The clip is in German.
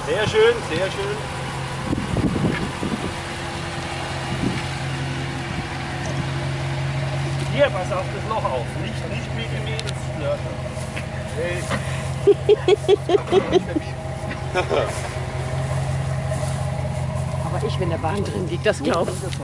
Sehr schön, sehr schön. Hier, pass auf das Loch auf. Nicht wie gemähtes Flirten. Hey. Aber ich, wenn der Wagen drin liegt, das glaube ich.